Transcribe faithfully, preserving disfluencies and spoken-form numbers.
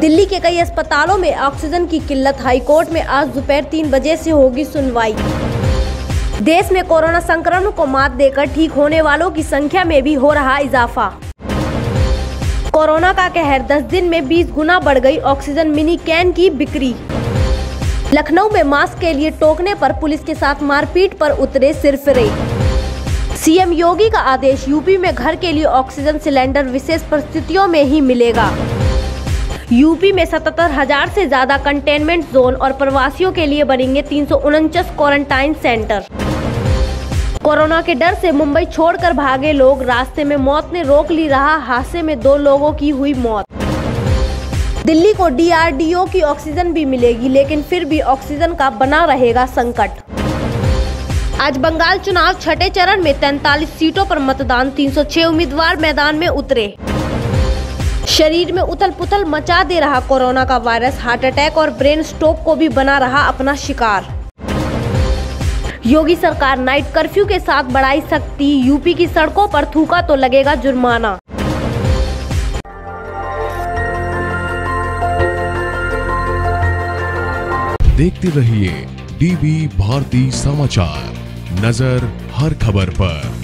दिल्ली के कई अस्पतालों में ऑक्सीजन की किल्लत। हाईकोर्ट में आज दोपहर तीन बजे से होगी सुनवाई। देश में कोरोना संक्रमण को मात देकर ठीक होने वालों की संख्या में भी हो रहा इजाफा। कोरोना का कहर, दस दिन में बीस गुना बढ़ गई ऑक्सीजन मिनी कैन की बिक्री। लखनऊ में मास्क के लिए टोकने पर पुलिस के साथ मारपीट पर उतरे सिरफिरे। सीएम योगी का आदेश, यूपी में घर के लिए ऑक्सीजन सिलेंडर विशेष परिस्थितियों में ही मिलेगा। यूपी में सतहत्तर हजार से ज्यादा कंटेनमेंट जोन और प्रवासियों के लिए बनेंगे तीन सौ उनचास क्वारंटाइन सेंटर। कोरोना के डर से मुंबई छोड़कर भागे लोग, रास्ते में मौत ने रोक ली राह। हादसे में दो लोगों की हुई मौत। दिल्ली को डीआरडीओ की ऑक्सीजन भी मिलेगी, लेकिन फिर भी ऑक्सीजन का बना रहेगा संकट। आज बंगाल चुनाव छठे चरण में तैंतालीस सीटों पर मतदान, तीन सौ छह उम्मीदवार मैदान में उतरे। शरीर में उथल पुथल मचा दे रहा कोरोना का वायरस, हार्ट अटैक और ब्रेन स्ट्रोक को भी बना रहा अपना शिकार। योगी सरकार नाइट कर्फ्यू के साथ बढ़ाई सख्ती, यूपी की सड़कों पर थूका तो लगेगा जुर्माना। देखते रहिए डीबी भारती समाचार, नजर हर खबर पर।